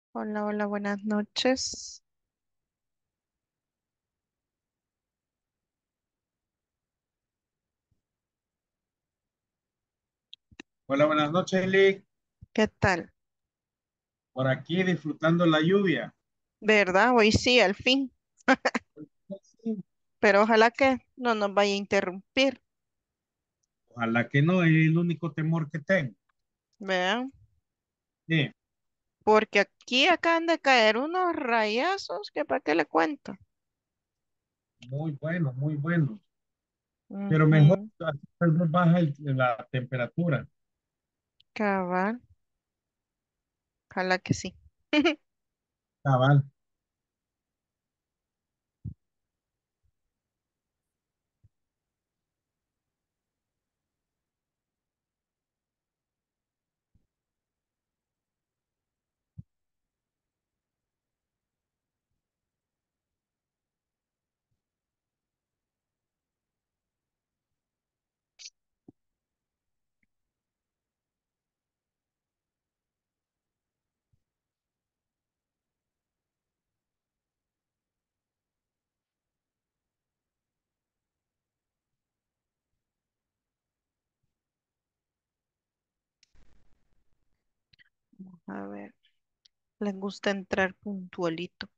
Hola, hola, buenas noches. Hola, buenas noches, Lick. ¿Qué tal? Por aquí disfrutando la lluvia. ¿Verdad? Hoy sí, al fin. Sí. Pero ojalá que no nos vaya a interrumpir. Ojalá que no, es el único temor que tengo. ¿Vean? Sí, Porque aquí acaban de caer unos rayazos que para qué le cuento. muy bueno, muy bueno. Pero mejor, Ujú. así tal vez baja la temperatura. Cabal. Ojalá que sí. Cabal. A ver, les gusta entrar puntualito.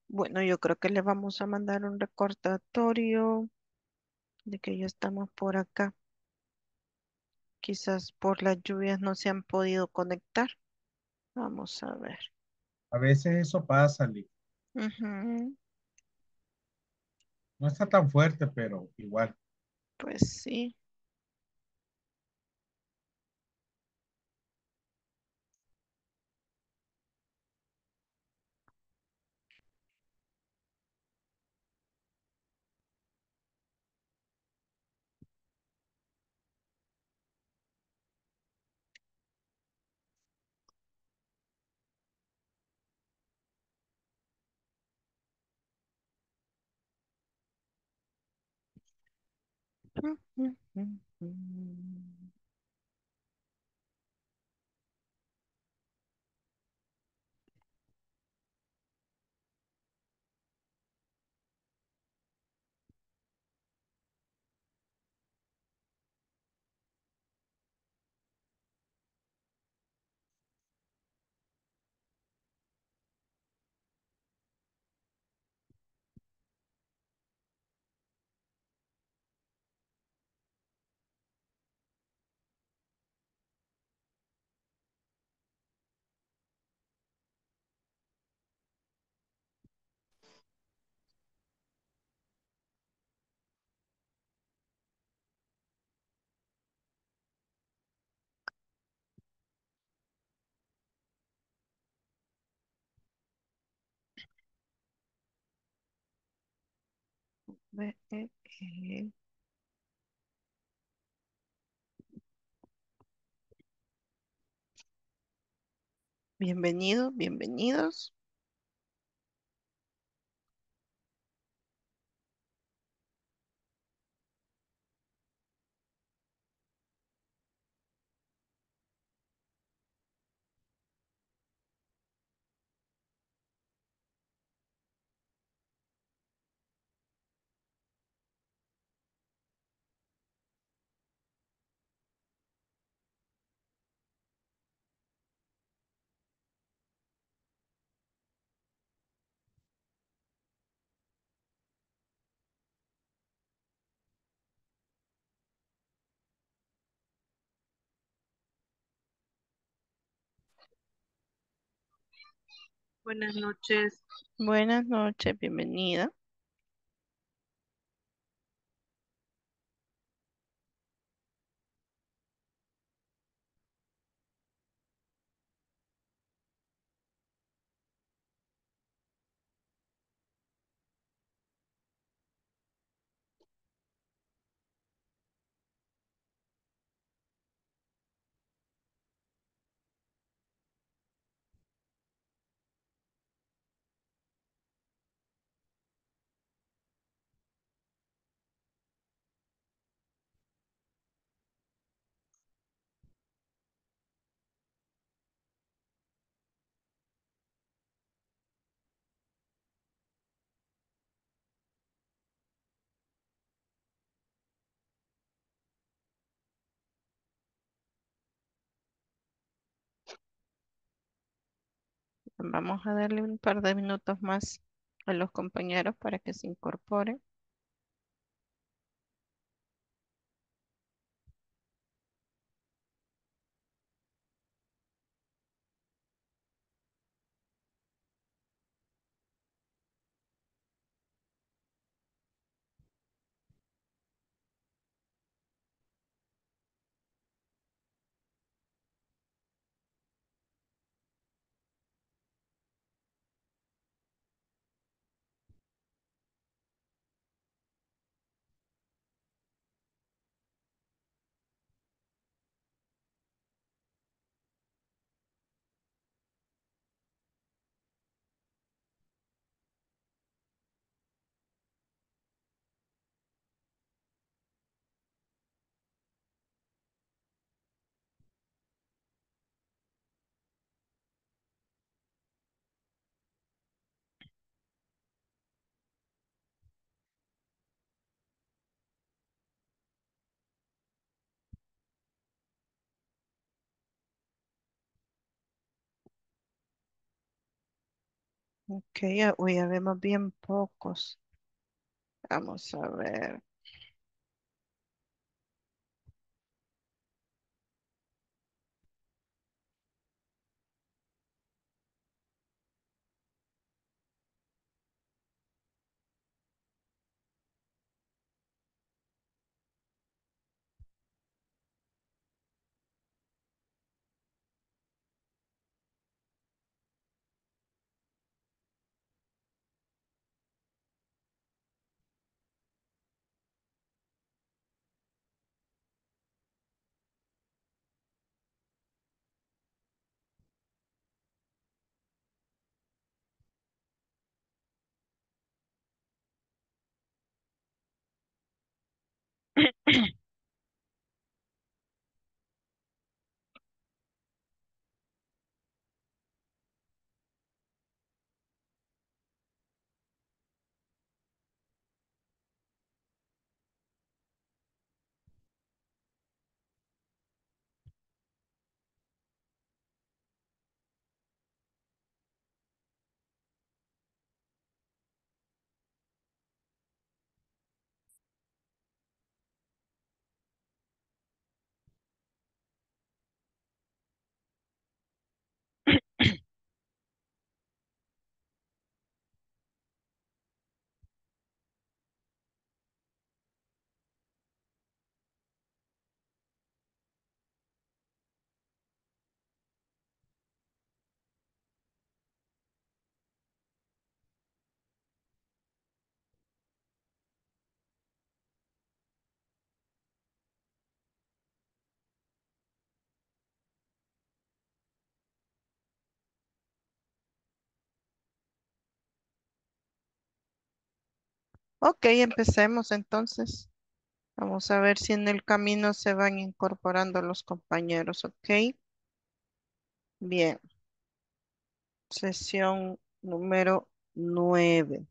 Bueno, yo creo que le vamos a mandar un recordatorio de que ya estamos por acá. Quizás por las lluvias no se han podido conectar. Vamos a ver. A veces eso pasa, Lee. Ujú, No está tan fuerte, pero igual. pues sí. Ve- eh. Bienvenidos, bienvenidos. Buenas noches. Buenas noches, bienvenida. Vamos a darle un par de minutos más a los compañeros para que se incorporen. Ok, hoy ya vemos bien pocos. Vamos a ver. Ok, empecemos entonces. Vamos a ver si en el camino se van incorporando los compañeros, ¿ok? Bien, sesión número 9.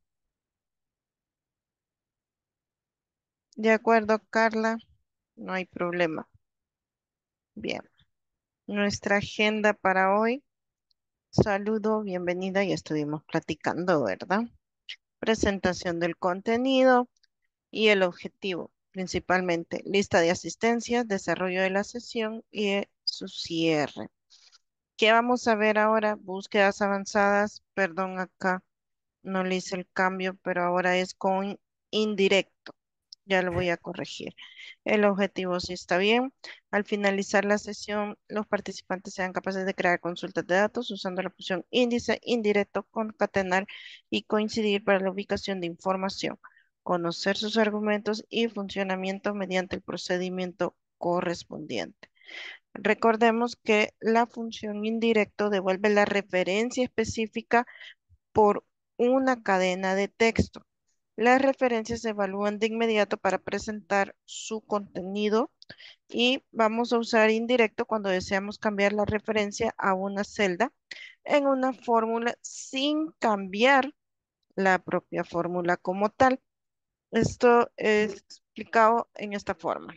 De acuerdo, Carla, no hay problema. Bien, nuestra agenda para hoy. Saludo, bienvenida, ya estuvimos platicando, ¿verdad? Presentación del contenido y el objetivo, principalmente lista de asistencia, desarrollo de la sesión y su cierre. ¿Qué vamos a ver ahora? Búsquedas avanzadas, perdón, acá no le hice el cambio, pero ahora es con indirecto. Ya lo voy a corregir. El objetivo sí está bien. Al finalizar la sesión, los participantes sean capaces de crear consultas de datos usando la función índice, indirecto, concatenar y coincidir para la ubicación de información, conocer sus argumentos y funcionamiento mediante el procedimiento correspondiente. Recordemos que la función indirecto devuelve la referencia específica por una cadena de texto. Las referencias se evalúan de inmediato para presentar su contenido y vamos a usar indirecto cuando deseamos cambiar la referencia a una celda en una fórmula sin cambiar la propia fórmula como tal. Esto es explicado en esta forma.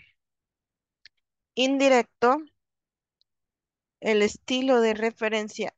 Indirecto, el estilo de referencia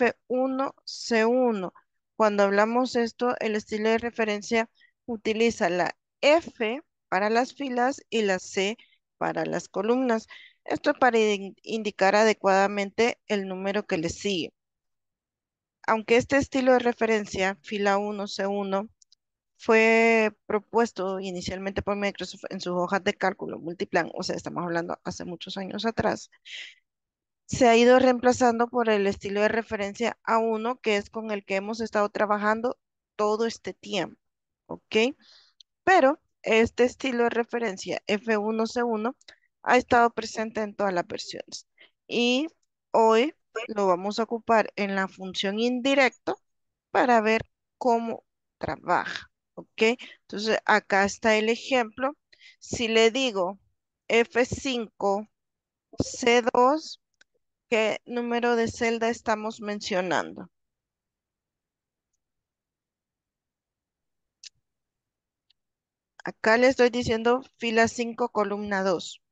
F1C1. Cuando hablamos esto, el estilo de referencia utiliza la F para las filas y la C para las columnas. Esto es para indicar adecuadamente el número que le sigue. Aunque este estilo de referencia, fila 1, C1, fue propuesto inicialmente por Microsoft en sus hojas de cálculo multiplan, o sea, estamos hablando hace muchos años atrás, se ha ido reemplazando por el estilo de referencia A1, que es con el que hemos estado trabajando todo este tiempo, ¿ok? Pero este estilo de referencia F1C1 ha estado presente en todas las versiones y hoy lo vamos a ocupar en la función indirecto para ver cómo trabaja, ¿ok? Entonces acá está el ejemplo. Si le digo F5C2, ¿qué número de celda estamos mencionando? Acá le estoy diciendo fila 5, columna 2.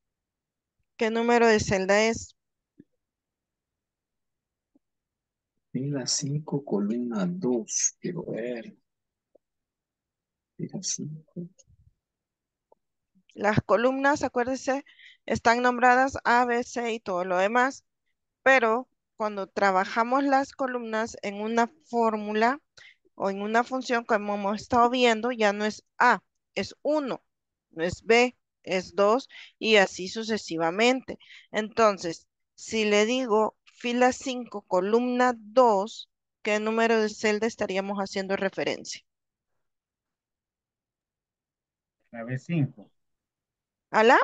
¿Qué número de celda es? Fila 5 columna 2. Quiero ver. Fila 5. Las columnas, acuérdense, están nombradas A, B, C y todo lo demás, pero cuando trabajamos las columnas en una fórmula o en una función, como hemos estado viendo, ya no es A, es uno, no es B, es 2 y así sucesivamente. Entonces, si le digo fila 5 columna 2, ¿qué número de celda estaríamos haciendo referencia? La B5. ¿A la?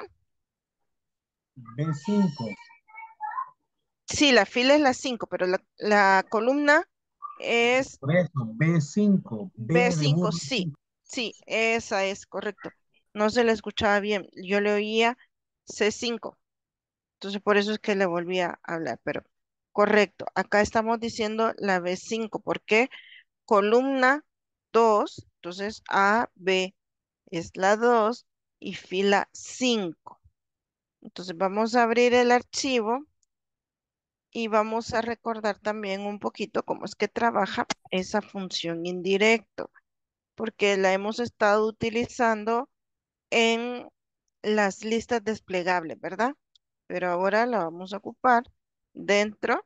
B5. Sí, la fila es la 5, pero la columna es Por eso, B5. b B de cinco, burro. sí, sí, esa es correcto. No se le escuchaba bien, yo le oía C5, entonces por eso es que le volví a hablar, pero correcto. Acá estamos diciendo la B5, porque columna 2, entonces A, B es la 2 y fila 5. Entonces vamos a abrir el archivo y vamos a recordar también un poquito cómo es que trabaja esa función indirecto, porque la hemos estado utilizando en las listas desplegables, ¿verdad? Pero ahora la vamos a ocupar dentro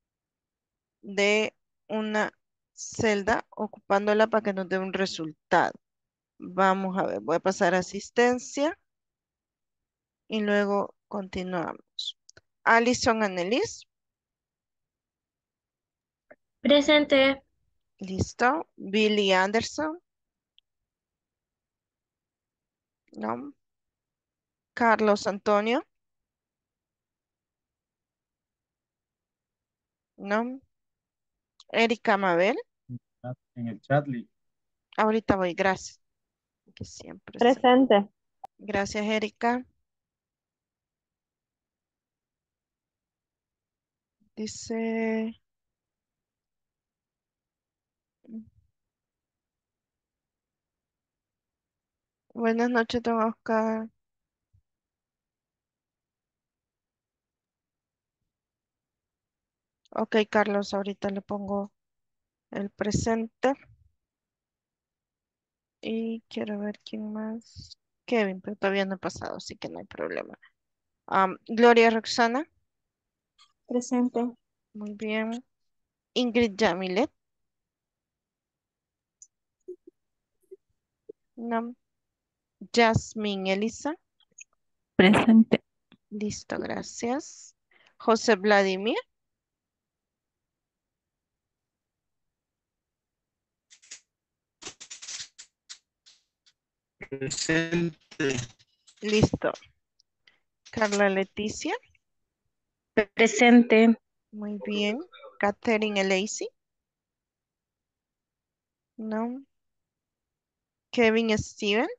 de una celda, ocupándola para que nos dé un resultado. Vamos a ver, voy a pasar a asistencia y luego continuamos. Alison Annelies, Presente. listo. Billy Anderson, no. Carlos Antonio, no. Erika Mabel, En el chat, ahorita voy, gracias. Que siempre se... Presente. Gracias, Erika. Dice, buenas noches, don Oscar. Ok, Carlos, ahorita le pongo el presente y quiero ver quién más. Kevin, pero todavía no he pasado, así que no hay problema. Gloria Roxana, Presente. muy bien. Ingrid Yamilet, no. Jasmine Elisa, Presente. listo, gracias. José Vladimir, Presente. listo. Carla Leticia, Presente. muy bien. Catherine Lacey, no. Kevin Steven,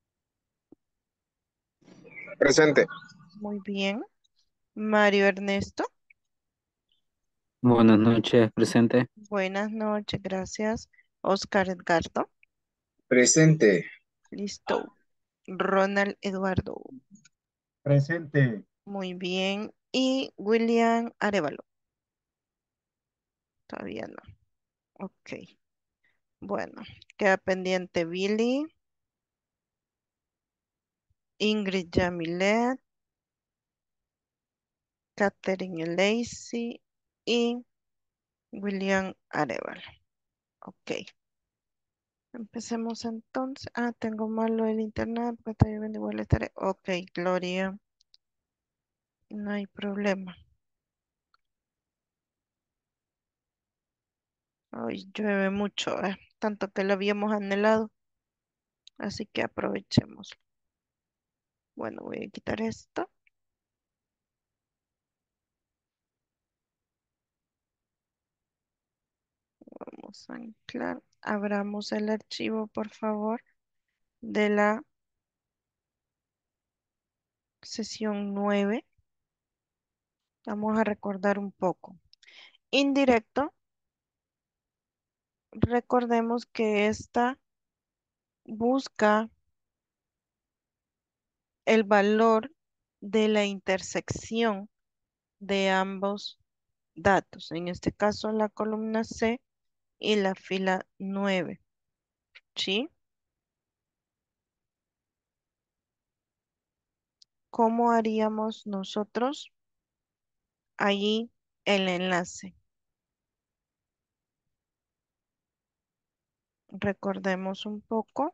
Presente. muy bien. Mario Ernesto, Buenas noches, presente. buenas noches, gracias. Oscar Edgardo, Presente. listo. Ronald Eduardo, presente. muy bien. Y William Arevalo, todavía no. Ok, bueno, queda pendiente Billy, Ingrid Jamilet, Catherine Lacey y William Arevalo. Ok, empecemos entonces. Ah, tengo malo el internet, porque está lloviendo igual estaré. Ok, Gloria, no hay problema. Hoy llueve mucho, tanto que lo habíamos anhelado, así que aprovechemos. Bueno, voy a quitar esto. Vamos a anclar. Abramos el archivo, por favor, de la sesión 9. Vamos a recordar un poco. Indirecto, recordemos que esta busca el valor de la intersección de ambos datos. En este caso, la columna C y la fila 9. ¿Sí? ¿Cómo haríamos nosotros allí el enlace? Recordemos un poco.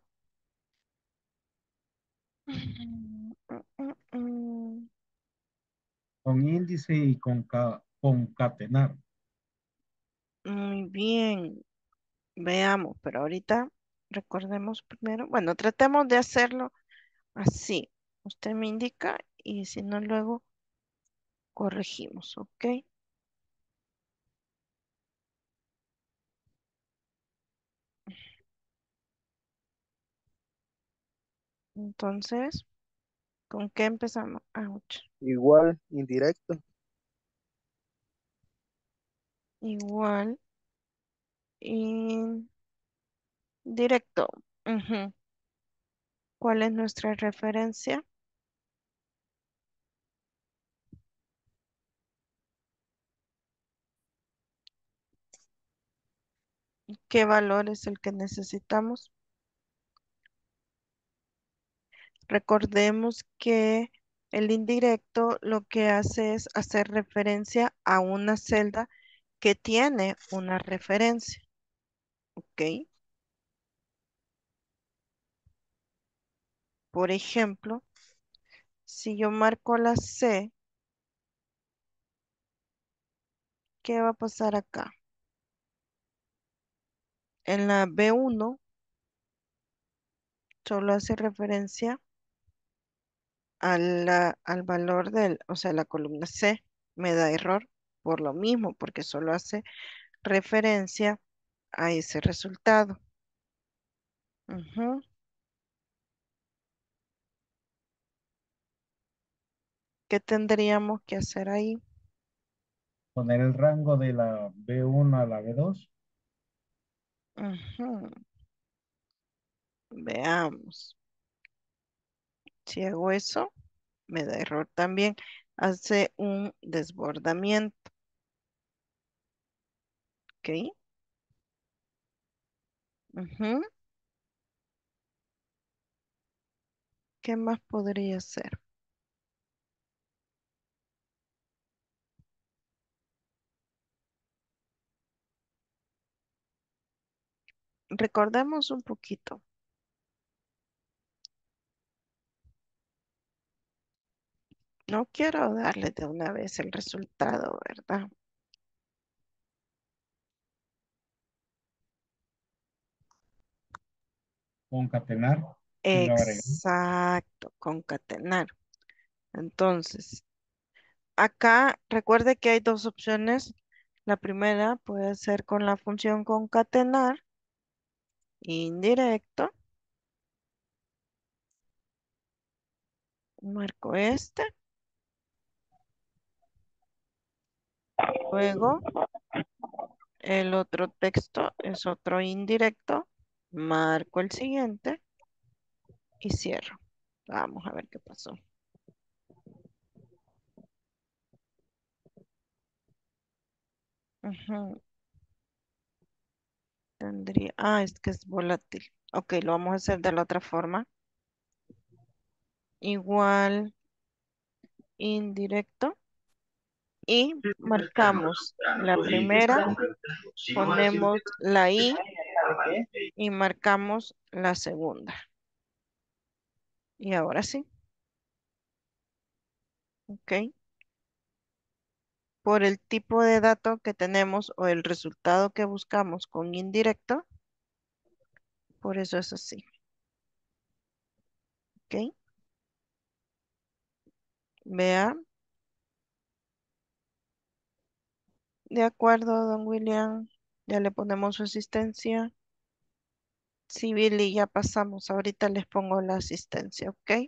Con índice y concatenar. Muy bien, veamos, pero ahorita recordemos primero. Bueno, tratemos de hacerlo así. Usted me indica y si no, luego corregimos, ¿ok? Entonces, ¿con qué empezamos? Ouch. Igual, indirecto. Igual, indirecto. Ujú. ¿Cuál es nuestra referencia? ¿Qué valor es el que necesitamos? Recordemos que el indirecto lo que hace es hacer referencia a una celda que tiene una referencia, ¿ok? Por ejemplo, si yo marco la C, ¿qué va a pasar acá? En la B1 solo hace referencia al valor o sea, la columna C me da error por lo mismo, porque solo hace referencia a ese resultado. Ujú. ¿Qué tendríamos que hacer ahí? Poner el rango de la B1 a la B2. Ujú. Veamos. Si hago eso, me da error también. Hace un desbordamiento, ¿ok? Ujú. ¿Qué más podría ser? Recordemos un poquito. No quiero darle de una vez el resultado, ¿verdad? Concatenar. Y lo agregamos. Exacto, concatenar. Entonces, acá recuerde que hay dos opciones. La primera puede ser con la función concatenar, indirecto. Marco este. Luego, el otro texto es otro indirecto. Marco el siguiente y cierro. Vamos a ver qué pasó. Ujú. Es que es volátil. Ok, lo vamos a hacer de la otra forma. Igual, indirecto. Y marcamos la primera, ponemos la I y marcamos la segunda. Y ahora sí, ok. Por el tipo de dato que tenemos o el resultado que buscamos con indirecto, por eso es así, ok. Vea, de acuerdo, don William, ya le ponemos su asistencia. Sí, Billy, ya pasamos. Ahorita les pongo la asistencia, ok.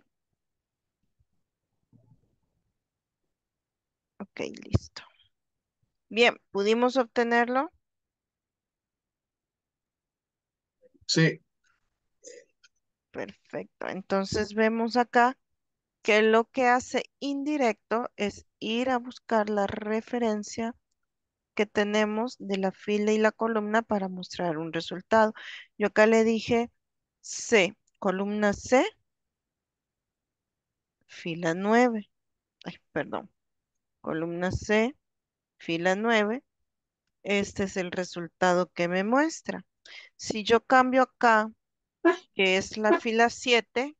Ok, listo. Bien, ¿pudimos obtenerlo? Sí, Perfecto. Entonces vemos acá que lo que hace indirecto es ir a buscar la referencia que tenemos de la fila y la columna para mostrar un resultado. Yo acá le dije C, columna C, fila 9. Ay, perdón, columna C, fila 9. Este es el resultado que me muestra. Si yo cambio acá, que es la fila 7,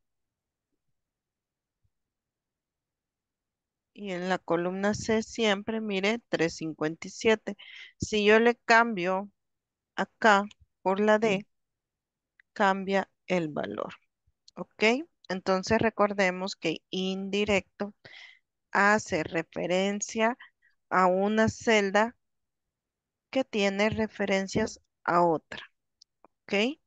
y en la columna C siempre, mire, 357. Si yo le cambio acá por la D, cambia el valor. ¿Ok? Entonces recordemos que indirecto hace referencia a una celda que tiene referencias a otra. ¿Ok?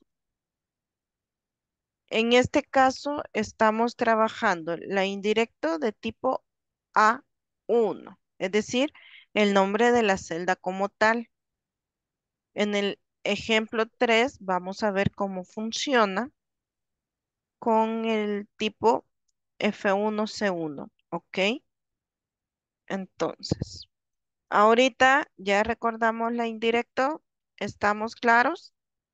En este caso estamos trabajando la indirecto de tipo A1, es decir, el nombre de la celda como tal. En el ejemplo 3 vamos a ver cómo funciona con el tipo F1C1, ¿ok? Entonces, ahorita ya recordamos la indirecto, ¿estamos claros?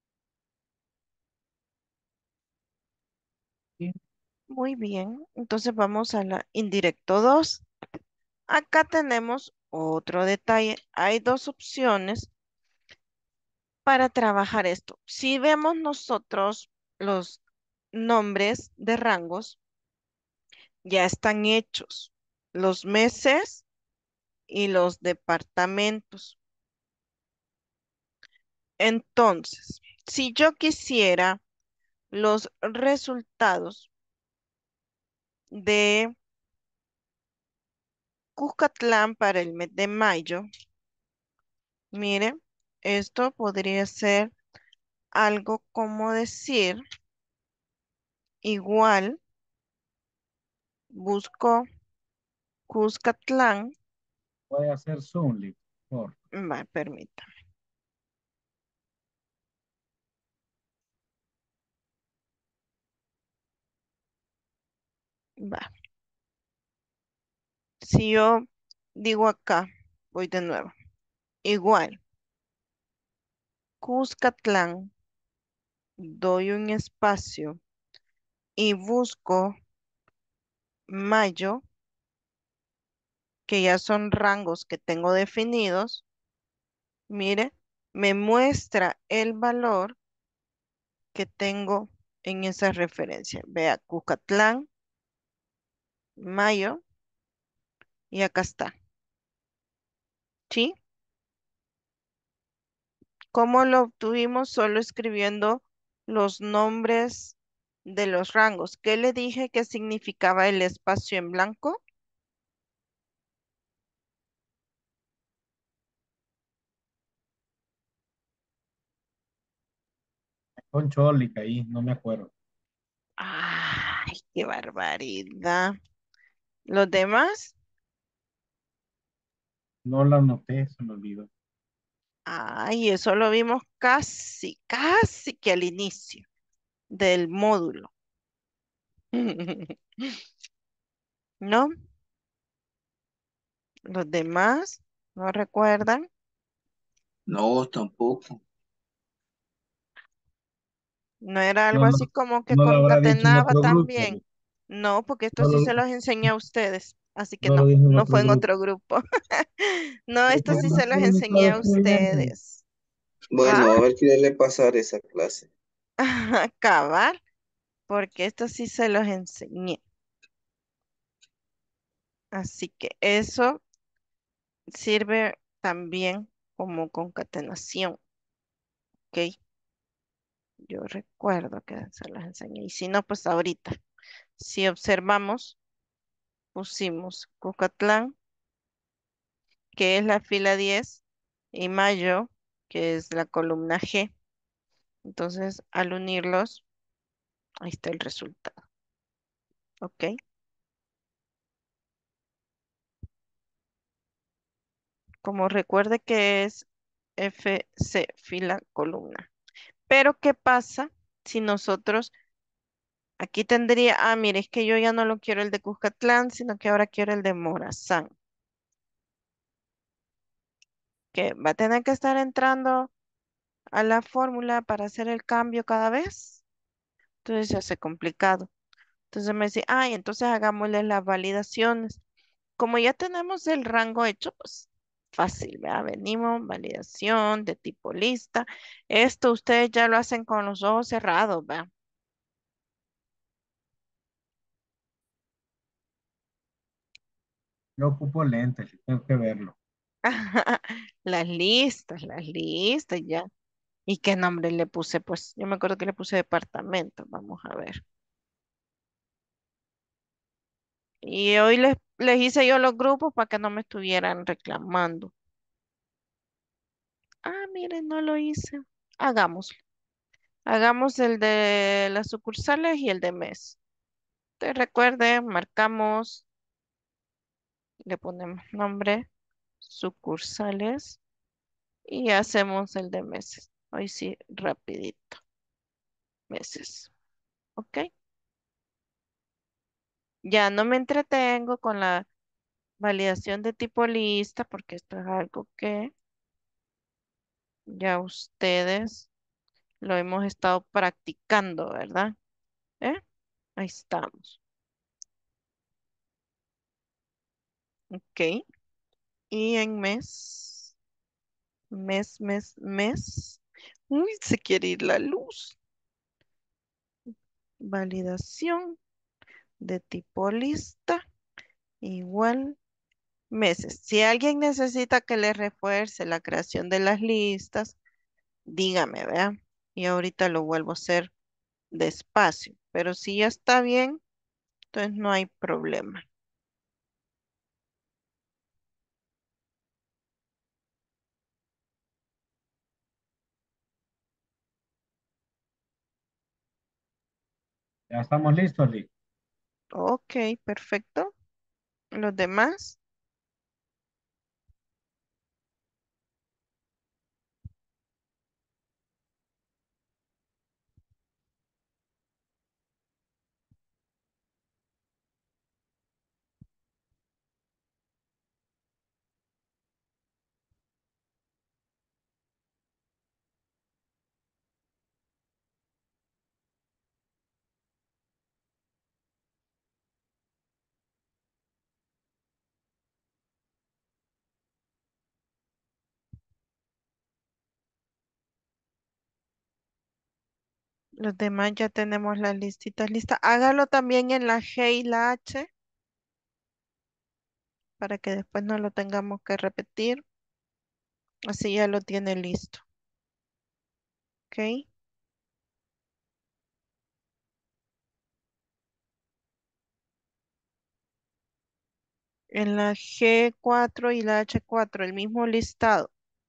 Sí. Muy bien, entonces vamos a la indirecto 2. Acá tenemos otro detalle. Hay dos opciones para trabajar esto. Si vemos nosotros los nombres de rangos, ya están hechos. Los meses y los departamentos. Entonces, si yo quisiera los resultados de Cuscatlán para el mes de mayo, mire, esto podría ser algo como decir, igual, busco Cuscatlán, Voy a hacer Zoom, por va, permítame, va. Si yo digo acá, voy de nuevo, igual, Cuscatlán, doy un espacio y busco mayo, que ya son rangos que tengo definidos, mire, me muestra el valor que tengo en esa referencia. Vea, Cucatlán, mayo, y acá está. ¿Sí? ¿Cómo lo obtuvimos? Solo escribiendo los nombres de los rangos. ¿Qué le dije que significaba el espacio en blanco? con Cholic ahí, no me acuerdo. Ay, qué barbaridad. ¿Los demás? No la anoté, se me olvidó. Ay, eso lo vimos casi, casi que al inicio del módulo. ¿No? Los demás no recuerdan. No, tampoco. No era No, algo no, así como que no lo habrá dicho en concatenaba otro grupo. también. No, porque esto No sí lo, se los enseñé a ustedes. Así que no lo no, dijo en no otro fue en grupo. otro grupo. No, Pero esto sí podemos se los hacer un enseñé estado a escribiendo. ustedes. ¿Ah? Bueno, a ver, quién pasar esa clase. Acabar, porque esto sí se los enseñé. Así que eso sirve también como concatenación, ¿ok? Yo recuerdo que se los enseñé. Y si no, pues ahorita. Si observamos, pusimos Cucatlán, que es la fila 10, y Mayo, que es la columna G. Entonces, al unirlos, ahí está el resultado. ¿Ok? Como recuerde que es FC, fila, columna. Pero, ¿qué pasa si nosotros, aquí tendría, mire, es que yo ya no lo quiero el de Cuscatlán, sino que ahora quiero el de Morazán. que va a tener que estar entrando a la fórmula para hacer el cambio cada vez. Entonces se hace complicado. Entonces me dice, ay, entonces hagámosle las validaciones. Como ya tenemos el rango hecho, pues fácil, ¿verdad? Venimos, validación de tipo lista. Esto ustedes ya lo hacen con los ojos cerrados, ¿verdad? Yo ocupo lentes y tengo que verlo. Las listas, ya. ¿Y qué nombre le puse? Pues yo me acuerdo que le puse departamento. Vamos a ver. Y hoy les hice yo los grupos para que no me estuvieran reclamando. Ah, miren, no lo hice. Hagámoslo. Hagamos el de las sucursales y el de mes. Te recuerde, marcamos, le ponemos nombre, sucursales y hacemos el de meses. Hoy sí, rapidito. Meses. ¿Ok? Ya no me entretengo con la validación de tipo lista porque esto es algo que ya ustedes lo hemos estado practicando, ¿verdad? ¿Eh? Ahí estamos. Ok. Y en mes. Uy, se quiere ir la luz. Validación de tipo lista igual meses. Si alguien necesita que le refuerce la creación de las listas, dígame, ¿vea? Y ahorita lo vuelvo a hacer despacio. Pero si ya está bien, entonces no hay problema. Ya estamos listos, Lee. Ok, perfecto. Los demás, los demás ya tenemos las listitas listas. Hágalo también en la G y la H para que después no lo tengamos que repetir. Así ya lo tiene listo. ¿Ok? En la G4 y la H4, el mismo listado.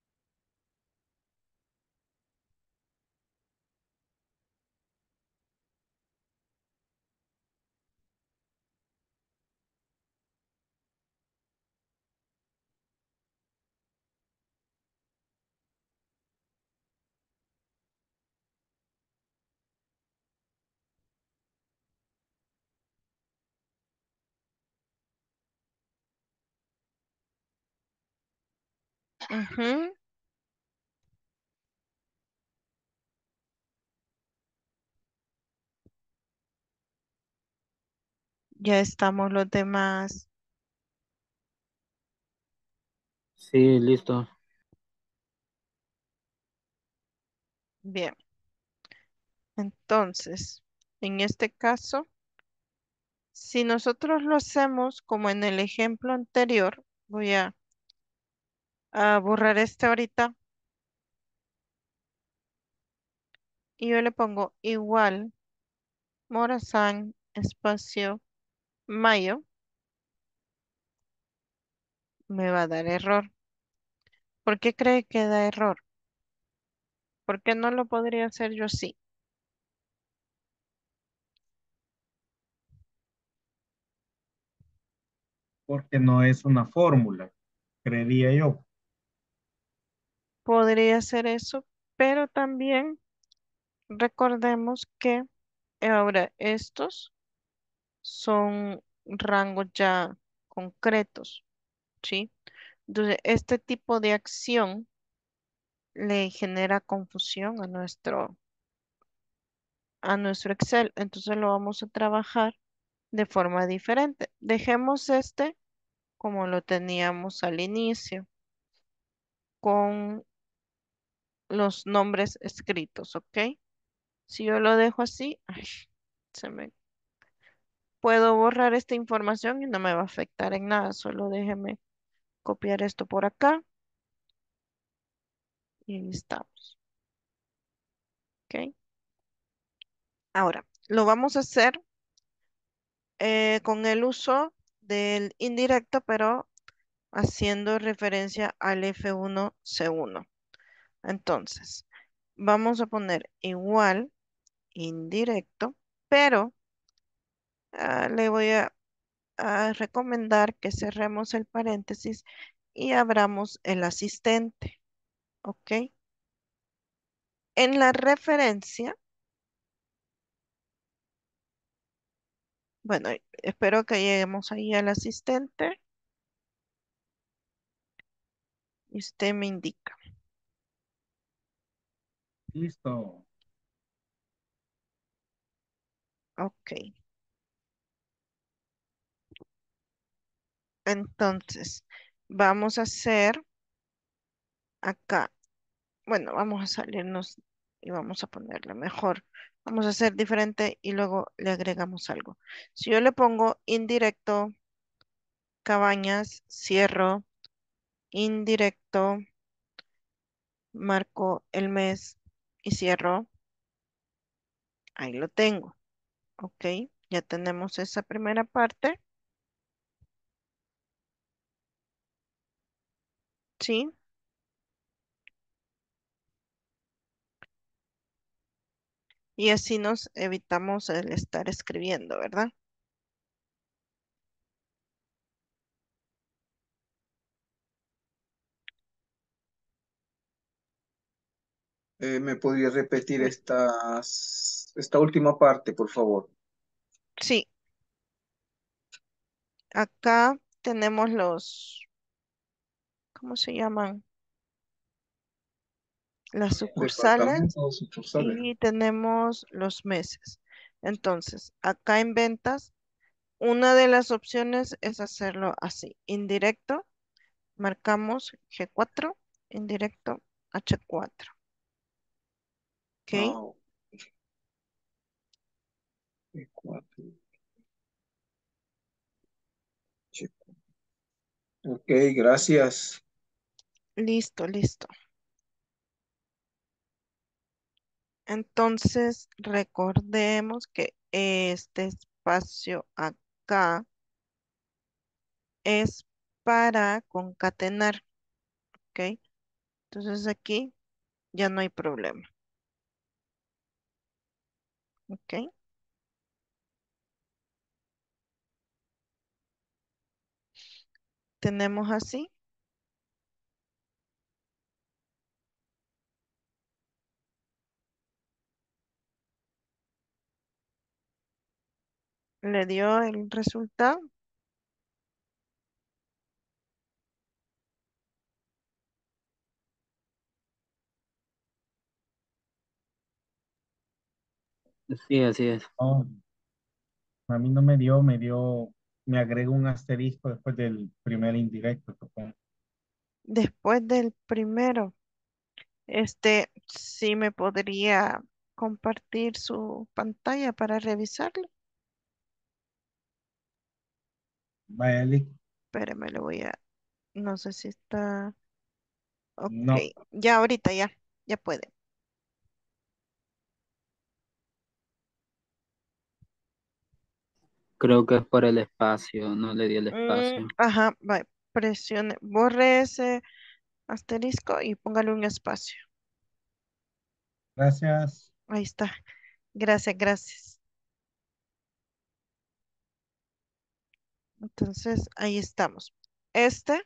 Ujú. Ya estamos los demás. Sí, listo. Bien. Entonces, en este caso, si nosotros lo hacemos como en el ejemplo anterior, voy a borrar este ahorita y yo le pongo igual Morazán espacio mayo, me va a dar error. ¿Por qué cree que da error? ¿Por qué no lo podría hacer yo así? Porque no es una fórmula, creería yo. Podría hacer eso, pero también recordemos que ahora estos son rangos ya concretos, ¿sí? Entonces, este tipo de acción le genera confusión a nuestro Excel. Entonces lo vamos a trabajar de forma diferente. Dejemos este como lo teníamos al inicio, con los nombres escritos, ¿ok? Si yo lo dejo así, ay, puedo borrar esta información y no me va a afectar en nada. Solo déjeme copiar esto por acá y ahí estamos, ¿ok? Ahora, lo vamos a hacer con el uso del indirecto, pero haciendo referencia al F1C1. Entonces, vamos a poner igual indirecto, pero le voy a recomendar que cerremos el paréntesis y abramos el asistente, ¿ok? En la referencia, bueno, espero que lleguemos ahí al asistente y usted me indica, Listo. ok. Entonces, vamos a hacer acá, bueno, vamos a salirnos y vamos a ponerle mejor. Vamos a hacer diferente y luego le agregamos algo. Si yo le pongo indirecto, Cabañas, cierro, indirecto, marco el mes y cierro, ahí lo tengo, ok. Ya tenemos esa primera parte, ¿sí? Y así nos evitamos el estar escribiendo, ¿verdad? ¿Me podría repetir Mi- esta última parte, por favor? Sí, acá tenemos ¿cómo se llaman? Las sucursales Departamento o sucursales. y tenemos los meses. Entonces, acá en ventas, una de las opciones es hacerlo así, indirecto, marcamos G4, indirecto H4, ¿ok? Ah, cuatro. Ok, gracias. Listo, listo. Entonces, recordemos que este espacio acá es para concatenar, ¿ok? Entonces aquí ya no hay problema, ¿ok? Tenemos así, le dio el resultado. Sí, así es. No, a mí no me agrega un asterisco después del primer indirecto. Después del primero, sí me podría compartir su pantalla para revisarlo. Vaya, Espérame, no sé si está, ok, no, ya ahorita ya puede. Creo que es por el espacio, no le di el espacio. Ajá, va, borre ese asterisco y póngale un espacio. gracias. Ahí está. Gracias, gracias. Entonces, ahí estamos. Este,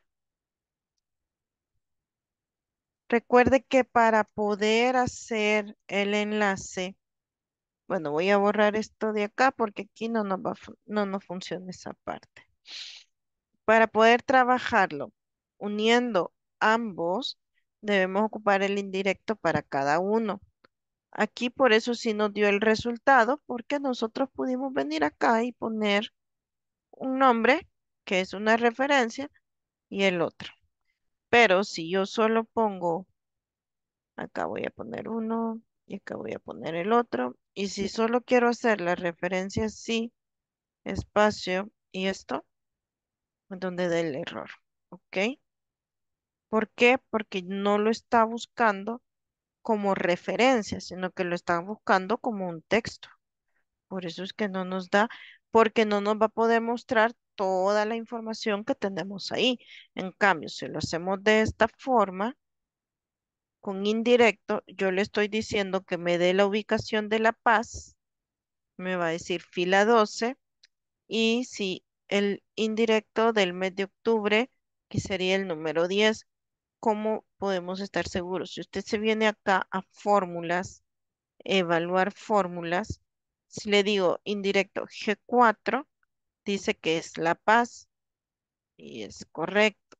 recuerde que para poder hacer el enlace, bueno, voy a borrar esto de acá porque aquí no nos funciona esa parte. Para poder trabajarlo uniendo ambos, debemos ocupar el indirecto para cada uno. Aquí por eso sí nos dio el resultado, porque nosotros pudimos venir acá y poner un nombre, que es una referencia, y el otro. Pero si yo solo pongo, acá voy a poner uno y acá voy a poner el otro, y si solo quiero hacer la referencia así, espacio y esto, es donde da el error. ¿Ok? ¿Por qué? Porque no lo está buscando como referencia, sino que lo está buscando como un texto. Por eso es que no nos da, porque no nos va a poder mostrar toda la información que tenemos ahí. En cambio, si lo hacemos de esta forma, con indirecto, yo le estoy diciendo que me dé la ubicación de La Paz, me va a decir fila 12, y si el indirecto del mes de octubre, que sería el número 10, ¿cómo podemos estar seguros? Si usted se viene acá a fórmulas, evaluar fórmulas, si le digo indirecto G4, dice que es La Paz y es correcto.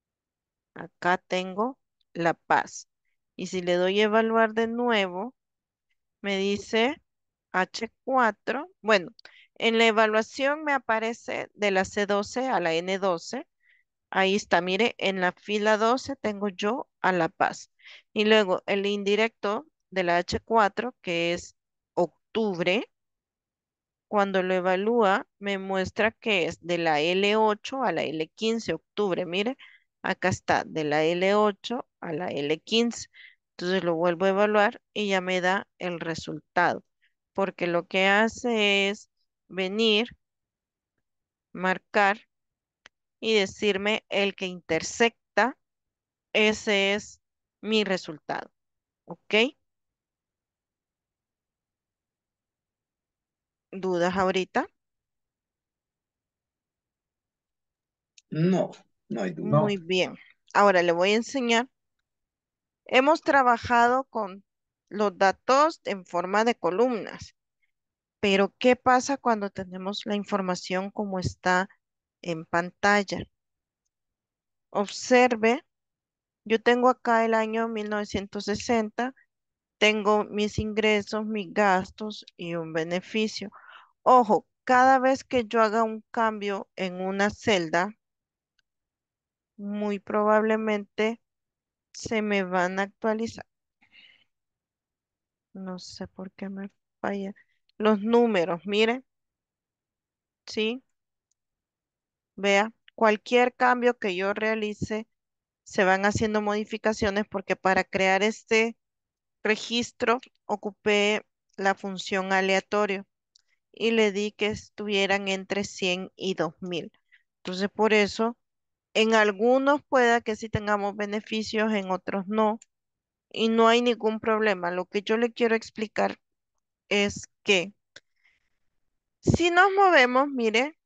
Acá tengo La Paz. Y si le doy evaluar de nuevo, me dice H4. Bueno, en la evaluación me aparece de la C12 a la N12. Ahí está, mire, en la fila 12 tengo yo a La Paz. Y luego el indirecto de la H4, que es octubre, cuando lo evalúa, me muestra que es de la L8 a la L15, octubre. Mire, acá está, de la L8 a la L15. Entonces lo vuelvo a evaluar y ya me da el resultado. Porque lo que hace es venir, marcar y decirme el que intersecta. Ese es mi resultado. ¿Ok? ¿Dudas ahorita? No, no hay duda. Muy No, bien. Ahora le voy a enseñar. Hemos trabajado con los datos en forma de columnas, pero ¿qué pasa cuando tenemos la información como está en pantalla? Observe, yo tengo acá el año 1960, tengo mis ingresos, mis gastos y un beneficio. Ojo, cada vez que yo haga un cambio en una celda, muy probablemente se me van a actualizar. No sé por qué me falla. Los números, miren, ¿sí? Vea, cualquier cambio que yo realice, se van haciendo modificaciones porque para crear este registro ocupé la función aleatorio y le di que estuvieran entre 100 y 2000. Entonces, por eso, en algunos pueda que sí tengamos beneficios, en otros no, y no hay ningún problema. Lo que yo le quiero explicar es que si nos movemos, mire,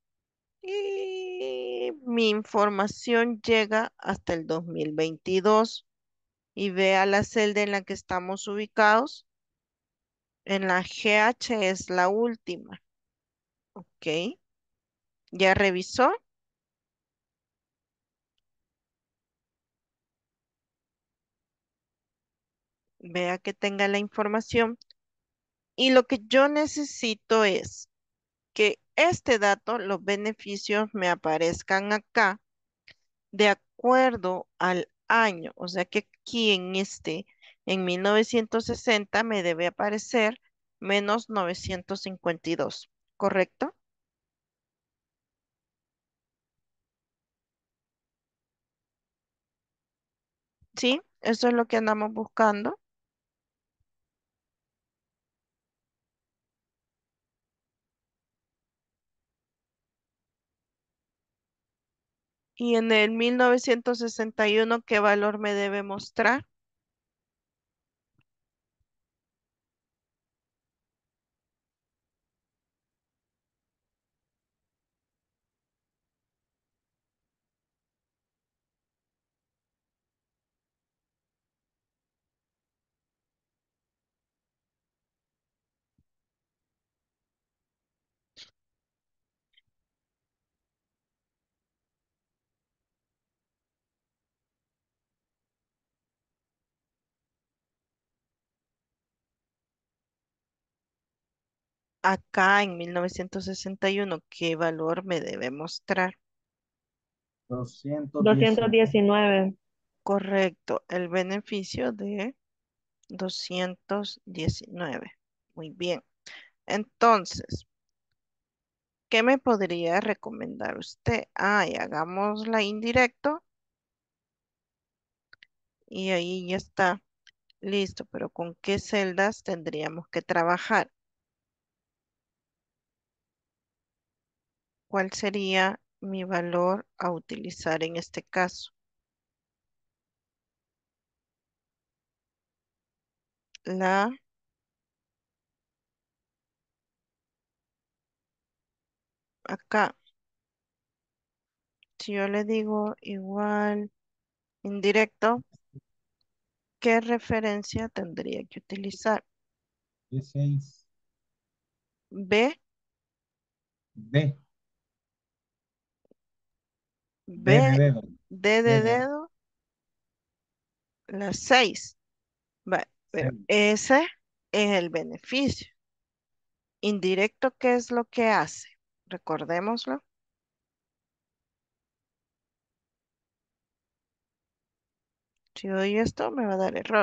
y mi información llega hasta el 2022 y vea la celda en la que estamos ubicados. En la GH es la última, ¿ok? ¿Ya revisó? Vea que tenga la información. Y lo que yo necesito es que este dato, los beneficios me aparezcan acá de acuerdo al año. O sea que aquí en en 1960 me debe aparecer menos 952, ¿correcto? Sí, eso es lo que andamos buscando. Y en el 1961, ¿qué valor me debe mostrar? Acá en 1961, ¿qué valor me debe mostrar? 219. 219. Correcto, el beneficio de 219. Muy bien. Entonces, ¿qué me podría recomendar usted? Ay, hagámosla indirecto y ahí ya está. Listo, pero ¿con qué celdas tendríamos que trabajar? ¿Cuál sería mi valor a utilizar en este caso? La acá. Si yo le digo igual indirecto, ¿qué referencia tendría que utilizar? D6. B, D. D de B, dedo. D D de de dedo, la 6. Pero 6. ese es el beneficio. Indirecto, ¿qué es lo que hace? Recordémoslo. Si doy esto, me va a dar error.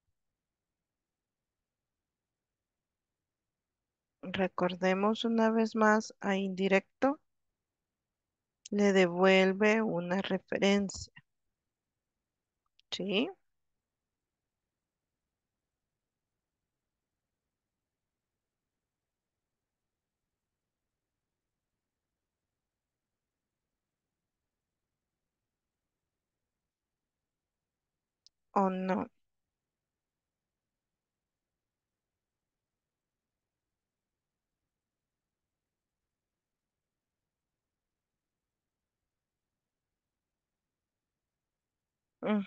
Recordemos una vez más a indirecto, le devuelve una referencia. ¿Sí? ¿O no? Mm,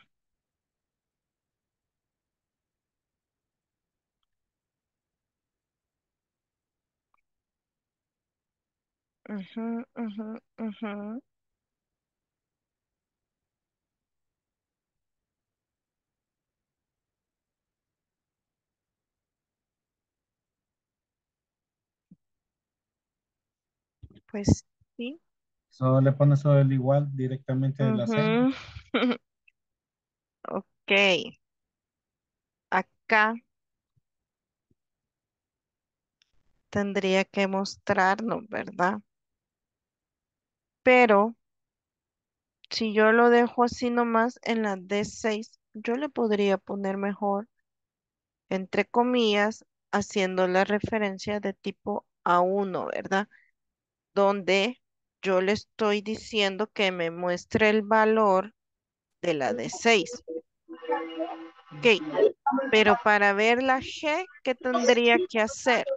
ujú, ujú, ujú. Pues sí. Solo le pone solo el igual directamente de la celda. Ujú. Ok. Acá tendría que mostrarnos, ¿verdad? Pero si yo lo dejo así nomás en la D6, yo le podría poner mejor, entre comillas, haciendo la referencia de tipo A1, ¿verdad? Donde yo le estoy diciendo que me muestre el valor de la D6. Ok, pero para ver la G, ¿qué tendría que hacer?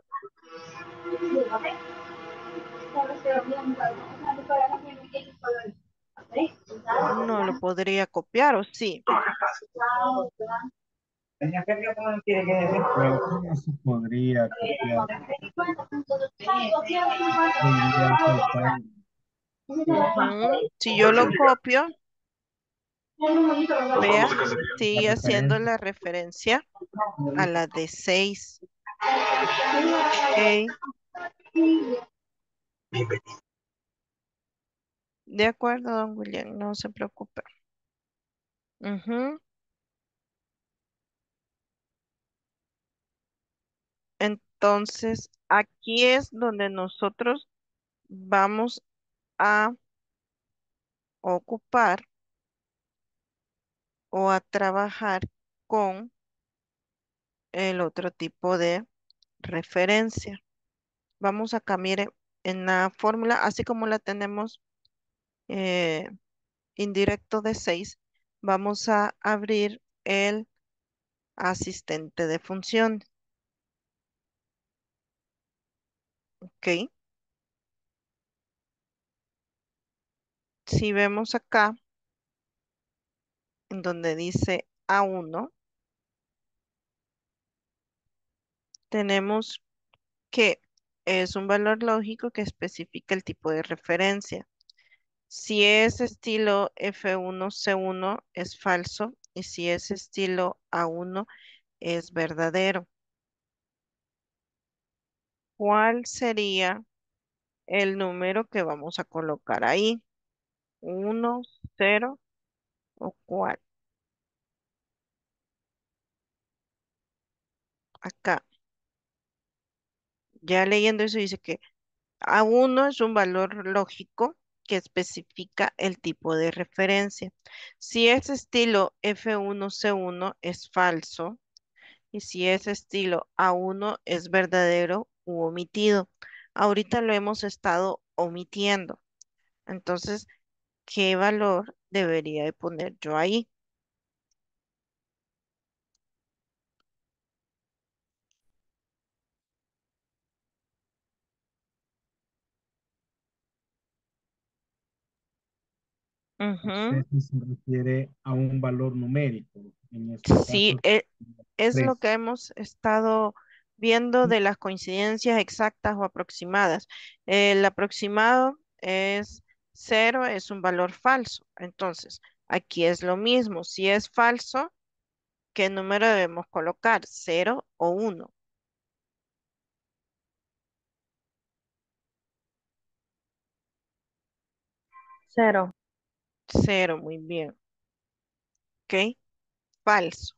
No lo podría copiar, ¿o sí? Creo que no se podría copiar. Podría saltar. Ujú. Si yo lo copio, vea, La sigue haciendo referencia. la referencia a la D6. Ok, de acuerdo, don William, no se preocupe. Ujú. Entonces, aquí es donde nosotros vamos a ocupar o a trabajar con el otro tipo de referencia. Vamos a cambiar en la fórmula, así como la tenemos eh, indirecto de 6, vamos a abrir el asistente de función. ¿Ok? Si vemos acá, en donde dice A1, tenemos que es un valor lógico que especifica el tipo de referencia. Si es estilo F1C1 es falso y si es estilo A1 es verdadero. ¿cuál sería el número que vamos a colocar ahí? ¿Uno, cero o cuál? Acá. Ya leyendo eso dice que A1 es un valor lógico que especifica el tipo de referencia. Si es estilo F1C1 es falso y si es estilo A1 es verdadero u omitido. Ahorita lo hemos estado omitiendo. Entonces, ¿qué valor debería de poner yo ahí? No sé Ujú. si se refiere a un valor numérico. En este Sí, caso, es lo 3. que hemos estado viendo de las coincidencias exactas o aproximadas. El aproximado es cero, es un valor falso. Entonces, aquí es lo mismo. Si es falso, ¿qué número debemos colocar? ¿Cero o uno? Cero. Cero, muy bien. ¿Ok? Falso.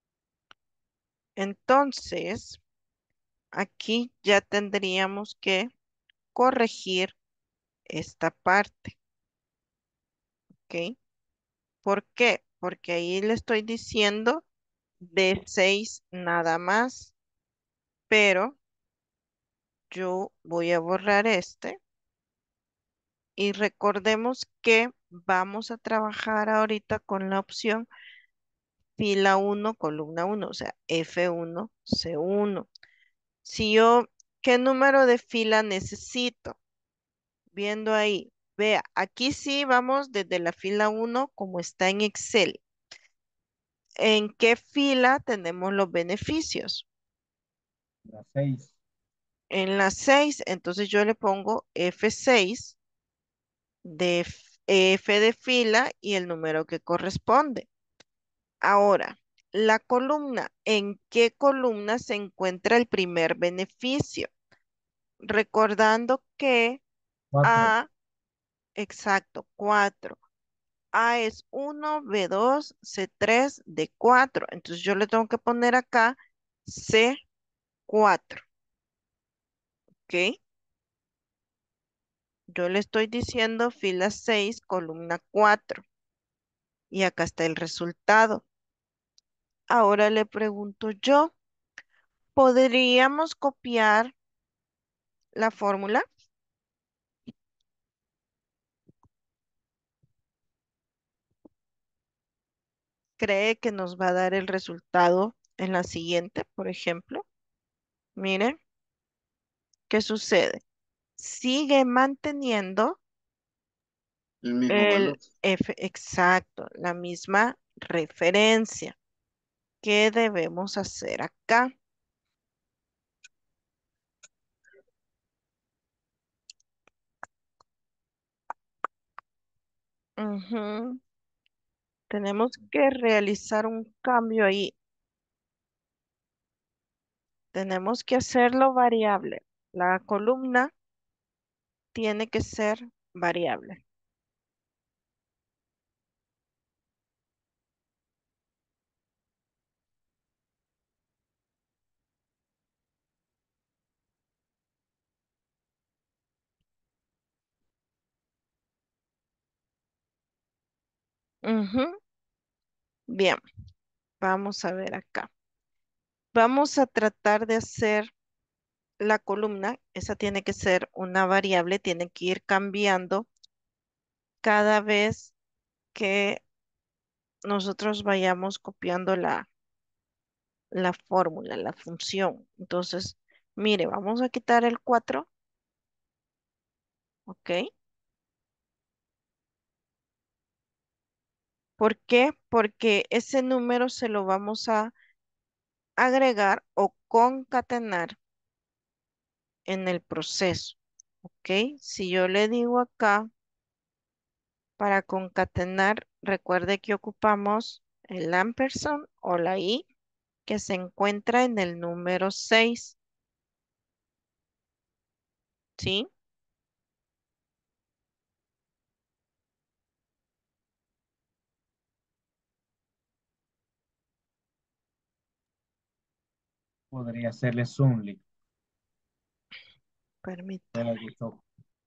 Entonces, aquí ya tendríamos que corregir esta parte. ¿Ok? ¿Por qué? Porque ahí le estoy diciendo de 6 nada más, pero yo voy a borrar este y recordemos que vamos a trabajar ahorita con la opción fila uno columna uno, o sea, F1 C1. Si yo, ¿qué número de fila necesito? Viendo ahí, vea, aquí sí vamos desde la fila uno como está en Excel. ¿En qué fila tenemos los beneficios? La 6. En la 6 entonces yo le pongo F6 de F de fila y el número que corresponde. Ahora, la columna, ¿en qué columna se encuentra el primer beneficio? Recordando que 4. A, exacto, 4. A es uno, B2, C3, D4. Entonces yo le tengo que poner acá C4, ¿ok? Yo le estoy diciendo fila 6, columna 4. Y acá está el resultado. Ahora le pregunto yo, ¿podríamos copiar la fórmula? ¿Cree que nos va a dar el resultado en la siguiente, por ejemplo? Miren, ¿qué sucede? Sigue manteniendo El mismo el valor. F exacto, la misma referencia. ¿Qué debemos hacer acá? Ujú. Tenemos que realizar un cambio ahí. Tenemos que hacerlo variable. La columna tiene que ser variable. Ujú. Bien, vamos a ver acá. Vamos a tratar de hacer la columna. Esa tiene que ser una variable, tiene que ir cambiando cada vez que nosotros vayamos copiando la fórmula, la función. Entonces, mire, vamos a quitar el 4, ¿ok? ¿Por qué? Porque ese número se lo vamos a agregar o concatenar en el proceso, ¿ok? Si yo le digo acá, para concatenar, recuerde que ocupamos el ampersand o la i que se encuentra en el número 6. ¿sí? Podría hacerle zoom, me la Permítame. gustó.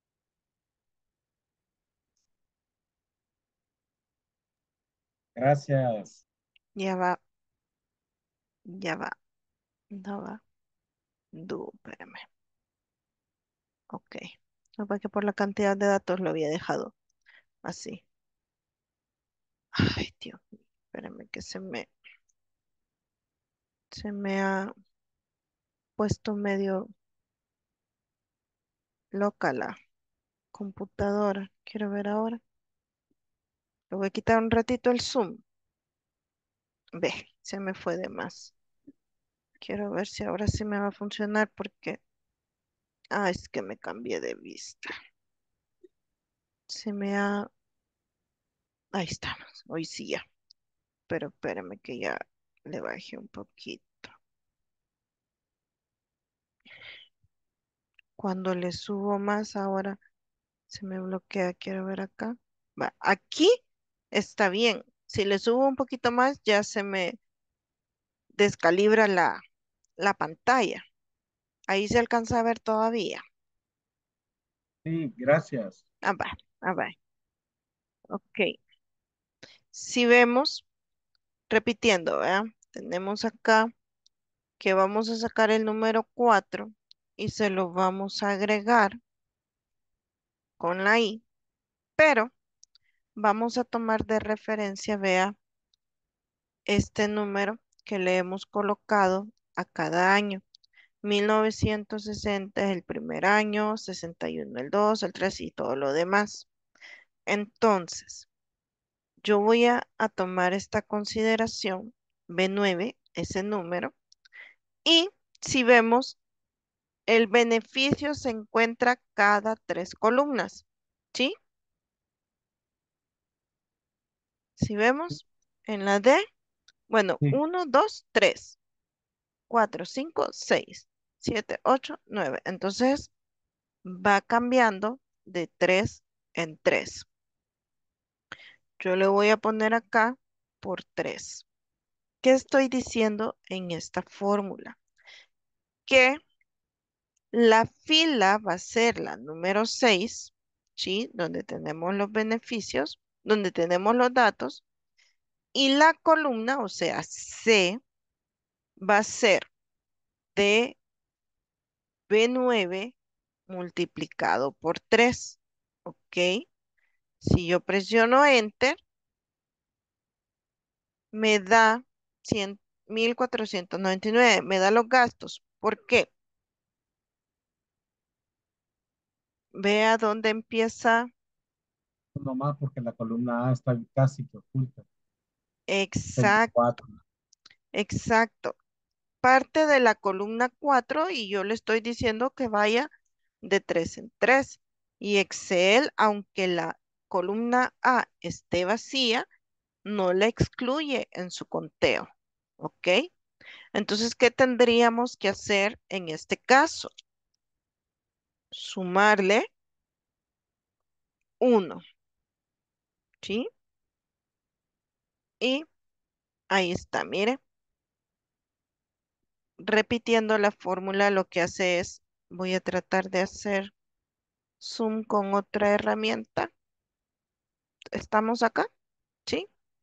Gracias. Ya va, ya va. No va. Espérame. Ok. No, porque por la cantidad de datos lo había dejado así. Ay, Dios mío. Espérame que se me ha puesto medio loca la computadora. Quiero ver ahora. Le voy a quitar un ratito el zoom. Ve, se me fue de más. Quiero ver si ahora sí me va a funcionar porque... Ah, es que me cambié de vista. Se me ha... Ahí estamos. Hoy sí ya. Pero espérame que ya le bajé un poquito. Cuando le subo más ahora se me bloquea. Quiero ver acá. Va, aquí está bien. Si le subo un poquito más ya se me descalibra la pantalla. Ahí se alcanza a ver todavía. Sí, gracias. Ah, va, ah, va. Ok. Si vemos, repitiendo, ¿verdad? Tenemos acá que vamos a sacar el número 4 y se lo vamos a agregar con la I, pero vamos a tomar de referencia, vea, este número que le hemos colocado a cada año. 1960 es el primer año, 61 el 2, el 3 y todo lo demás. Entonces, yo voy a tomar esta consideración, B9, ese número, y si vemos, el beneficio se encuentra cada 3 columnas, ¿sí? Si vemos en la D, bueno, Sí, 1, 2, 3, 4, 5, 6, 7, 8, 9. Entonces va cambiando de 3 en 3. Yo le voy a poner acá por 3. ¿Qué estoy diciendo en esta fórmula? Que la fila va a ser la número 6, ¿sí? Donde tenemos los beneficios, donde tenemos los datos, y la columna, o sea, C, va a ser de B9 multiplicado por 3. ¿Ok? Si yo presiono Enter, me da 100 1.499, me da los gastos. ¿Por qué? Vea dónde empieza. no más porque la columna A está casi que oculta. Exacto, 24. exacto. Parte de la columna 4 y yo le estoy diciendo que vaya de 3 en 3. Y Excel, aunque la columna A esté vacía, no la excluye en su conteo. ¿Ok? Entonces, ¿qué tendríamos que hacer en este caso? Sumarle 1, ¿sí? Y ahí está, mire. Repitiendo la fórmula, lo que hace es, voy a tratar de hacer zoom con otra herramienta. ¿Estamos acá? ¿Sí?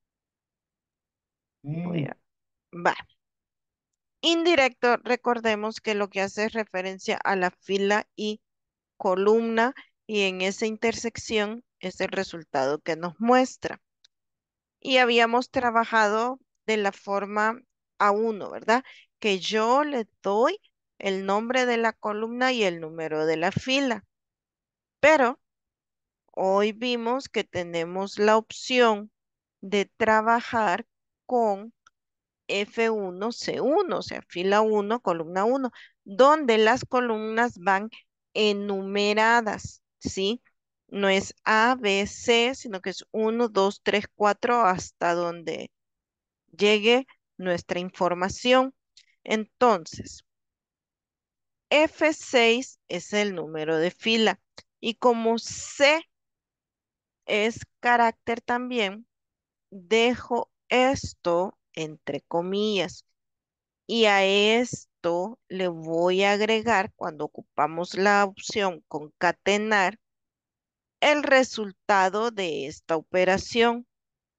Voy Sí, a... Va. Indirecto, recordemos que lo que hace es referencia a la fila y columna y en esa intersección es el resultado que nos muestra. Y habíamos trabajado de la forma A1, ¿verdad? Que yo le doy el nombre de la columna y el número de la fila. Pero hoy vimos que tenemos la opción de trabajar con F1C1, o sea, fila 1, columna 1, donde las columnas van enumeradas, ¿sí? No es A, B, C, sino que es 1, 2, 3, 4, hasta donde llegue nuestra información. Entonces, F6 es el número de fila. Y como C es carácter también, dejo esto entre comillas. Y a esto le voy a agregar, cuando ocupamos la opción concatenar, el resultado de esta operación.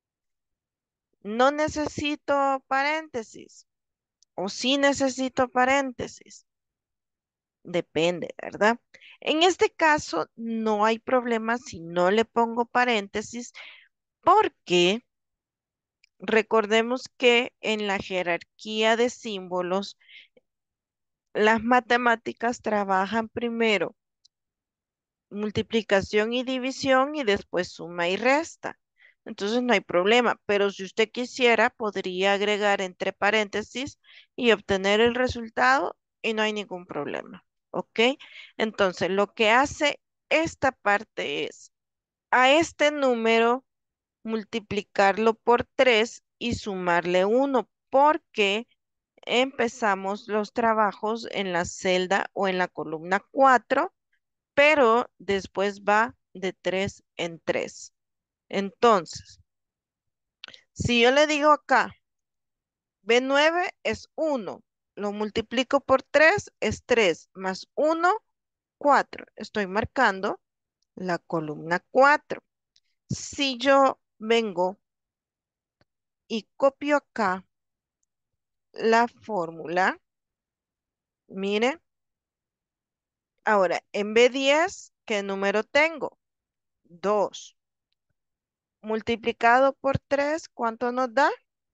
No necesito paréntesis o sí necesito paréntesis. Depende, ¿verdad? En este caso no hay problema si no le pongo paréntesis porque recordemos que en la jerarquía de símbolos las matemáticas trabajan primero multiplicación y división y después suma y resta. Entonces no hay problema, pero si usted quisiera, podría agregar entre paréntesis y obtener el resultado y no hay ningún problema. ¿Ok? Entonces lo que hace esta parte es a este número multiplicarlo por 3 y sumarle uno porque empezamos los trabajos en la celda o en la columna 4 pero después va de 3 en 3. Entonces, si yo le digo acá, B9 es 1, lo multiplico por 3 es 3, más 1, 4. Estoy marcando la columna 4. Si yo vengo y copio acá la fórmula, mire, ahora en B10, ¿qué número tengo? 2. Multiplicado por 3, ¿cuánto nos da?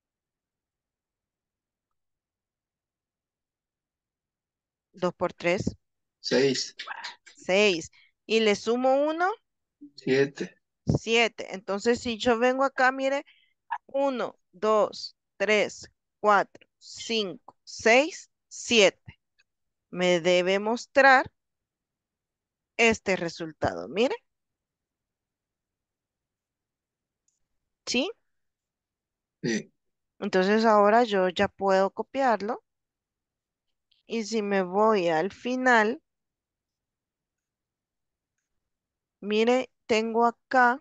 2 por 3. 6, 6. Y le sumo uno, 7, 7. Entonces, si yo vengo acá, mire, 1, 2, 3, 4, 5, 6, 7. Me debe mostrar este resultado. Mire, ¿sí? sí, Entonces, ahora yo ya puedo copiarlo. Y si me voy al final, mire, tengo acá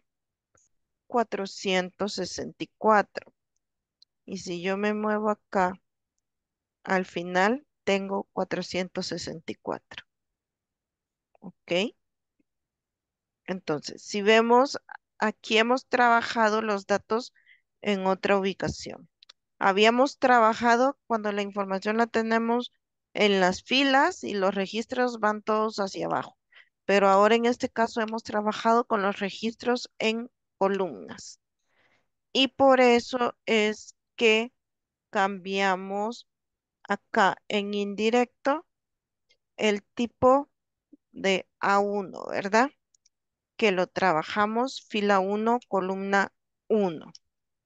464. Y si yo me muevo acá, al final tengo 464. ¿Ok? Entonces, si vemos, aquí hemos trabajado los datos en otra ubicación. Habíamos trabajado cuando la información la tenemos en las filas y los registros van todos hacia abajo. Pero ahora en este caso hemos trabajado con los registros en columnas. Y por eso es que cambiamos acá en indirecto el tipo de A1, ¿verdad? Que lo trabajamos fila 1, columna 1.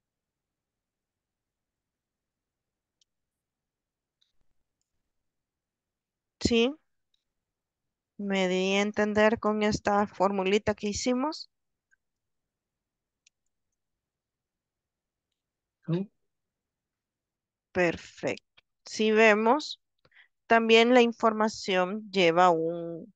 ¿Sí? Me di a entender con esta formulita que hicimos. ¿no? Perfecto. Si vemos, también la información lleva un,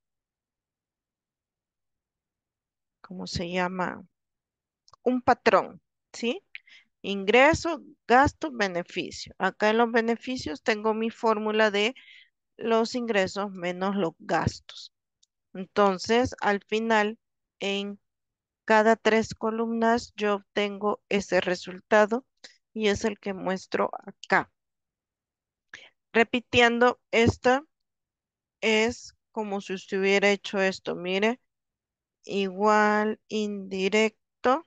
¿cómo se llama? Un patrón, ¿sí? Ingreso, gasto, beneficio. Acá en los beneficios tengo mi fórmula de los ingresos menos los gastos. Entonces, al final, en cada 3 columnas yo obtengo ese resultado y es el que muestro acá. Repitiendo, esta es como si usted hubiera hecho esto. Mire, igual indirecto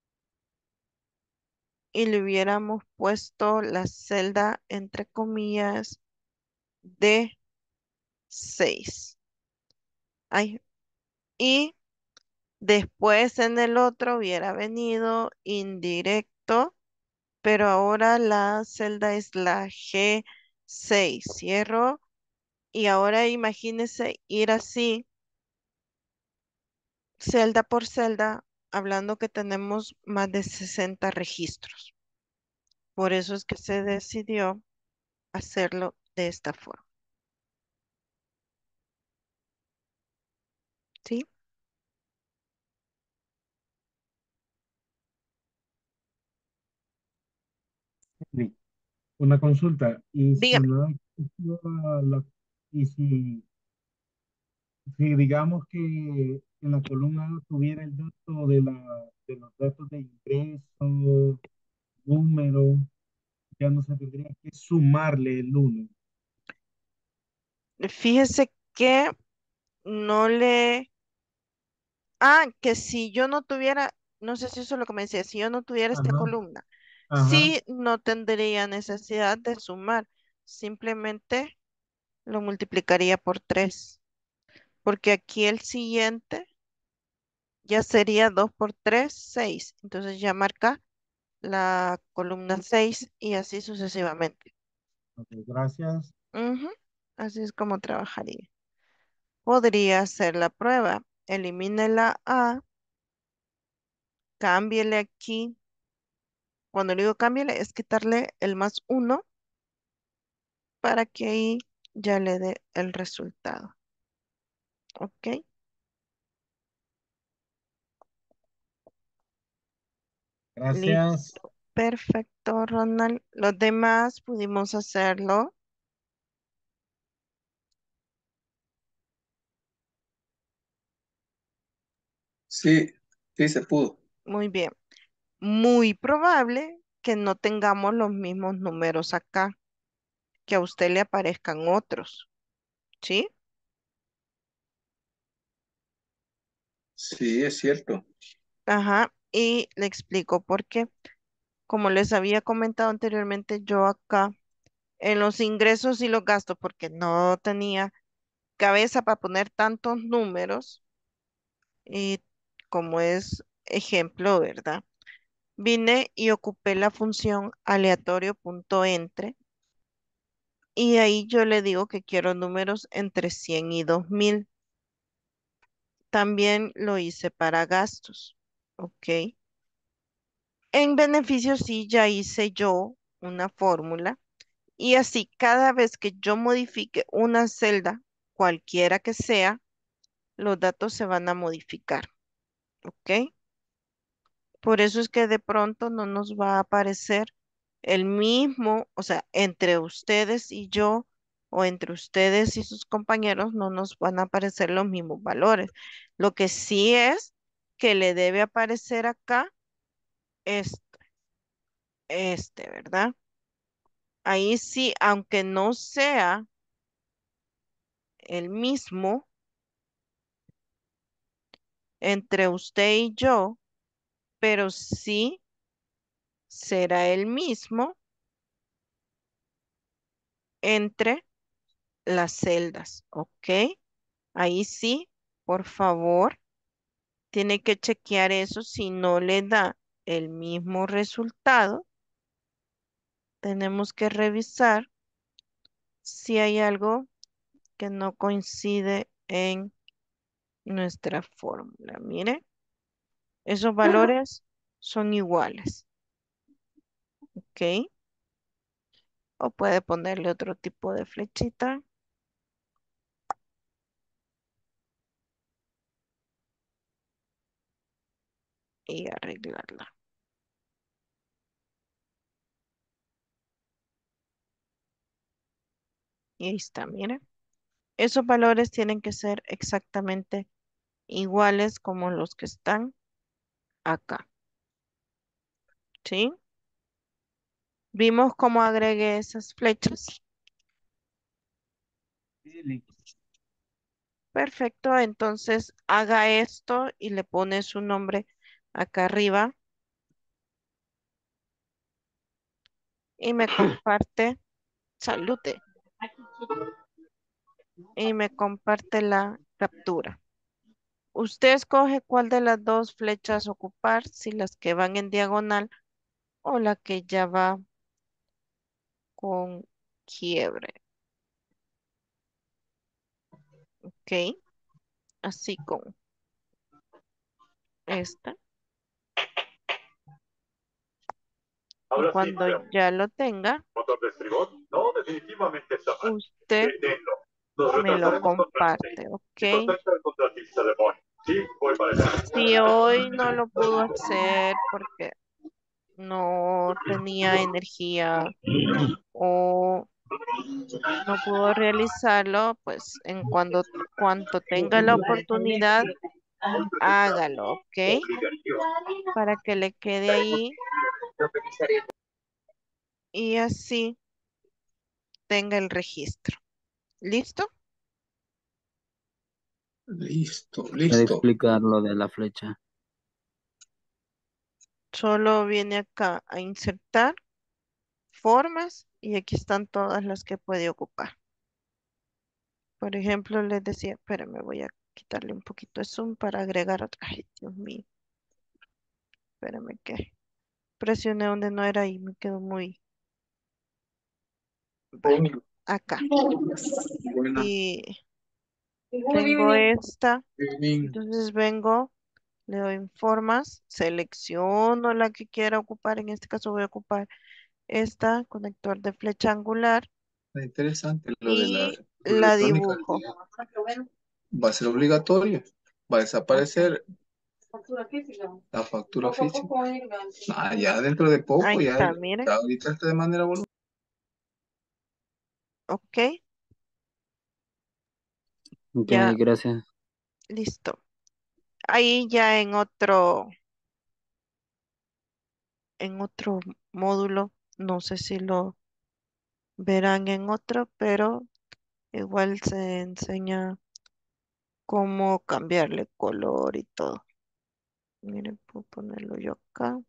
y le hubiéramos puesto la celda entre comillas de 6. Ay, y después en el otro hubiera venido indirecto, pero ahora la celda es la G6. Cierro y ahora imagínese ir así, celda por celda, hablando que tenemos más de 60 registros. Por eso es que se decidió hacerlo de esta forma. Sí. Una consulta. Y si Dígame. no existiera y si digamos que en la columna A tuviera el dato de los datos de ingreso, número, ya no se tendría que sumarle el uno. Fíjese que no le... Ah, que si yo no tuviera, no sé si eso es lo que me decía, si yo no tuviera esta Ajá, columna, ajá. sí no tendría necesidad de sumar, simplemente lo multiplicaría por 3, porque aquí el siguiente ya sería 2 por 3 6. Entonces ya marca la columna 6 y así sucesivamente. Ok, gracias. Ujú, así es como trabajaría. Podría hacer la prueba. Elimine la A, cámbiele aquí. Cuando le digo cámbiale, es quitarle el más uno para que ahí ya le dé el resultado. ¿Ok? Gracias. Listo. Perfecto, Ronald. Los demás pudimos hacerlo. Sí, sí se pudo. Muy bien. Muy probable que no tengamos los mismos números acá, que a usted le aparezcan otros. ¿Sí? Sí, es cierto. Ajá. Y le explico por qué. Como les había comentado anteriormente, yo acá en los ingresos y los gastos, porque no tenía cabeza para poner tantos números, y como es ejemplo, ¿verdad? Vine y ocupé la función aleatorio.entre y ahí yo le digo que quiero números entre 100 y 2000. También lo hice para gastos, ¿ok? En beneficios sí ya hice yo una fórmula y así cada vez que yo modifique una celda, cualquiera que sea, los datos se van a modificar, ¿ok? Por eso es que de pronto no nos va a aparecer el mismo, o sea, entre ustedes y yo o entre ustedes y sus compañeros no nos van a aparecer los mismos valores. Lo que sí es que le debe aparecer acá es ¿verdad? Ahí sí, aunque no sea el mismo entre usted y yo, pero sí será el mismo entre las celdas, ¿ok? Ahí sí, por favor, tiene que chequear eso. Si no le da el mismo resultado, tenemos que revisar si hay algo que no coincide en nuestra fórmula. Mire, esos valores son iguales, ¿ok? O puede ponerle otro tipo de flechita y arreglarla. Y ahí está, mire. Esos valores tienen que ser exactamente iguales como los que están acá, ¿sí? Vimos cómo agregué esas flechas. Sí, Perfecto, entonces haga esto y le pone su nombre acá arriba y me comparte, salute, y me comparte la captura. Usted escoge cuál de las dos flechas ocupar, si las que van en diagonal o la que ya va con quiebre, ¿ok? Así con esta. Y Ahora sí, cuando veamos. ya lo tenga, ¿Motor de estribor? No, definitivamente está mal. usted Deténlo. Nos me lo retrasaremos contra el comparte, state y ¿ok? contacta al contratista de Bonnie. Sí, voy para allá. Si hoy no lo pudo hacer porque no tenía energía o no pudo realizarlo, pues en cuanto tenga la oportunidad, hágalo, ¿ok? Para que le quede ahí y así tenga el registro. ¿Listo? Listo, Puede listo. explicar lo de la flecha. Solo viene acá a insertar formas y aquí están todas las que puede ocupar. Por ejemplo, les decía, espérame, voy a quitarle un poquito de zoom para agregar otra. Ay, Dios mío, espérame que presioné donde no era y me quedó muy... Vale, acá. Buena. Y tengo esta, Evening. entonces vengo, le doy en formas, selecciono la que quiera ocupar, en este caso voy a ocupar esta, conector de flecha angular, Está interesante lo de la y la electrónica. dibujo. Va a ser obligatorio. Va a Ok, desaparecer la factura física. Ah, ya dentro de ahí poco, está, mire. ya ahorita está de manera voluntaria. Ok, Ok, ya, gracias. listo. Ahí ya en otro módulo, no sé si lo verán en otro, pero igual se enseña cómo cambiarle color y todo. Miren, puedo ponerlo yo acá.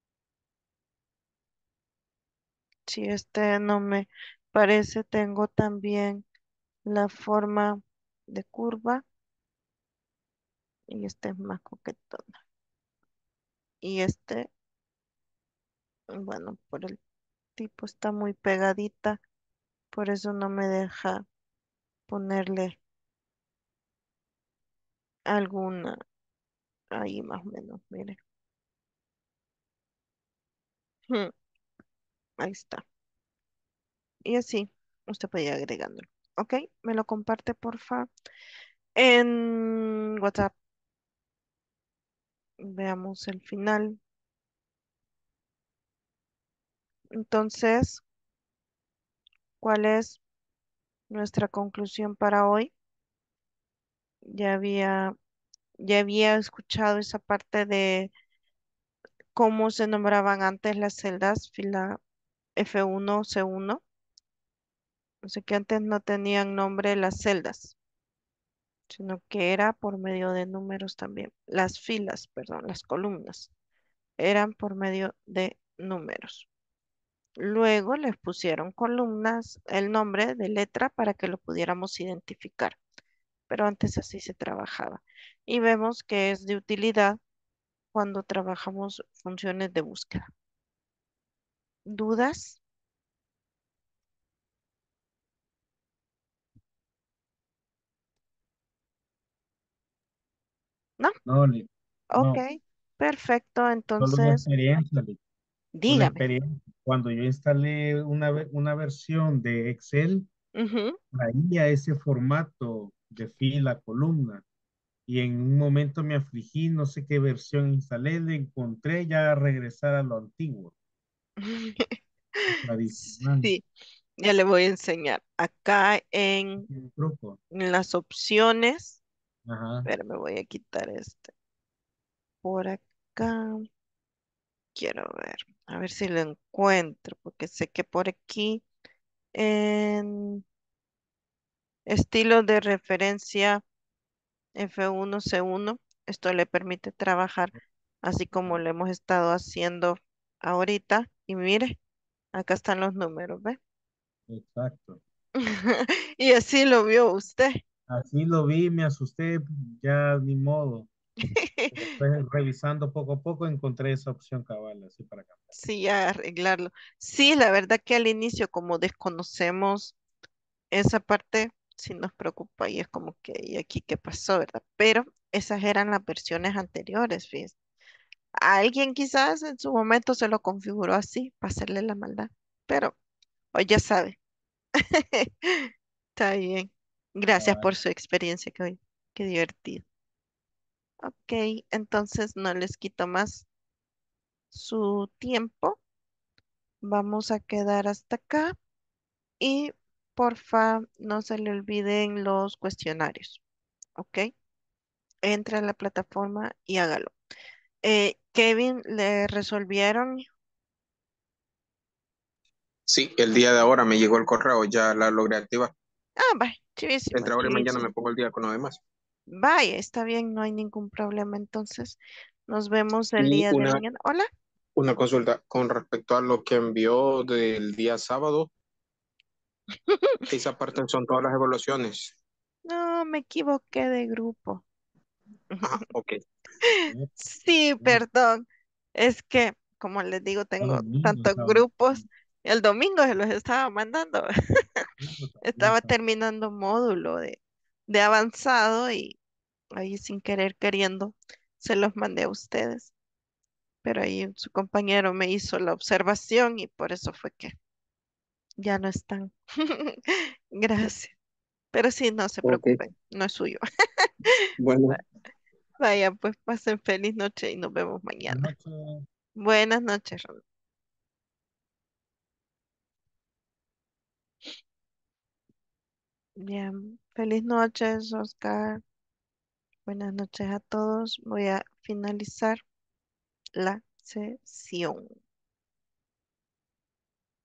Si este no me parece, tengo también la forma de curva y este es más coquetón. Y este, bueno, por el tipo está muy pegadita, por eso no me deja ponerle alguna ahí más o menos, mire. Hmm, ahí está. Y así, usted puede ir agregándolo. ¿Ok? Me lo comparte, porfa, en WhatsApp. Veamos el final. Entonces, ¿cuál es nuestra conclusión para hoy? Ya había, ya había escuchado esa parte de cómo se nombraban antes las celdas, fila F1, C1. O sea que antes no tenían nombre las celdas, sino que era por medio de números también. Las filas, perdón, las columnas, eran por medio de números. Luego les pusieron columnas, el nombre de letra para que lo pudiéramos identificar, pero antes así se trabajaba. Y vemos que es de utilidad cuando trabajamos funciones de búsqueda. ¿Dudas? ¿No? No, Lick, Ok, no, perfecto. solo una Entonces, experiencia, Lick, una dígame. experiencia. Cuando yo instalé una versión de Excel, Ujú. traía ese formato de fila, columna, y en un momento me afligí, no sé qué versión instalé, le encontré ya regresar a lo antiguo, tradicional. Sí, ya le voy a enseñar. Acá en, Un truco. en las opciones, Ajá, pero me voy a quitar este. Por acá, quiero ver, a ver si lo encuentro, porque sé que por aquí en estilo de referencia F1, C1, esto le permite trabajar así como lo hemos estado haciendo ahorita. Y mire, acá están los números, ¿ve? exacto. Y así lo vio usted. Así lo vi, me asusté, ya ni modo. Después, revisando poco a poco, encontré esa opción cabal, así para cambiar. Sí, ya arreglarlo. Sí, la verdad que al inicio, como desconocemos esa parte, sí nos preocupa y es como que, ¿y aquí qué pasó, verdad? Pero esas eran las versiones anteriores, fíjese. A alguien quizás en su momento se lo configuró así para hacerle la maldad, pero hoy ya sabe. Está bien. Gracias Cabal. por su experiencia, qué divertido. Ok, entonces no les quito más su tiempo. Vamos a quedar hasta acá y porfa, no se le olviden los cuestionarios, ¿ok? Entra a la plataforma y hágalo. Kevin, ¿le resolvieron? Sí, el día de ahora me llegó el correo, ya la logré activar. Va, chivísimo, Entre ahora y mañana me chivísimo. pongo el día con lo demás. Vaya, está bien, no hay ningún problema. Entonces, nos vemos el Y día de mañana. Hola. una consulta con respecto a lo que envió del día sábado, esa parte son todas las evaluaciones. No, me equivoqué de grupo. Ajá, ok. Sí, perdón. Es que, como les digo, El tengo domingo tantos estaba grupos. El domingo se los estaba mandando. también Estaba estaba. terminando módulo de avanzado y ahí sin querer queriendo se los mandé a ustedes. Pero ahí su compañero me hizo la observación y por eso fue que ya no están. Gracias. Pero sí, no se Ok, preocupen, no es suyo. bueno, Vaya, pues pasen feliz noche y nos vemos Buenas mañana. noches. Buenas noches, Ronald. Bien, feliz noches, Oscar. Buenas noches a todos. Voy a finalizar la sesión.